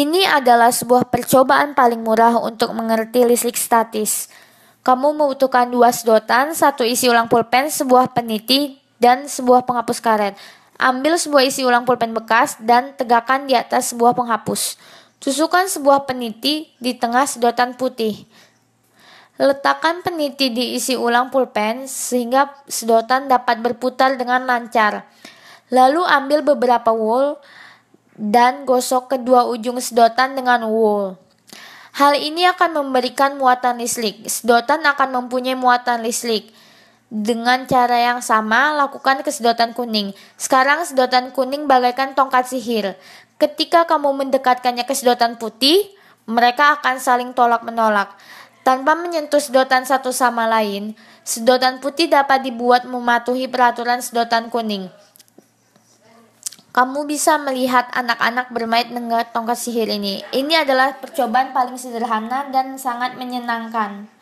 Ini adalah sebuah percobaan paling murah untuk mengerti listrik statis. Kamu membutuhkan 2 sedotan, 1 isi ulang pulpen, sebuah peniti, dan sebuah penghapus karet. Ambil sebuah isi ulang pulpen bekas dan tegakkan di atas sebuah penghapus. Tusukkan sebuah peniti di tengah sedotan putih. Letakkan peniti di isi ulang pulpen sehingga sedotan dapat berputar dengan lancar. Lalu ambil beberapa wool dan gosok kedua ujung sedotan dengan wool. Hal ini akan memberikan muatan listrik. Sedotan akan mempunyai muatan listrik. Dengan cara yang sama, lakukan ke sedotan kuning. Sekarang sedotan kuning bagaikan tongkat sihir. Ketika kamu mendekatkannya ke sedotan putih, mereka akan saling tolak-menolak. Tanpa menyentuh sedotan satu sama lain, sedotan putih dapat dibuat mematuhi peraturan sedotan kuning. Kamu bisa melihat anak-anak bermain dengan tongkat sihir ini. Ini adalah percobaan paling sederhana dan sangat menyenangkan.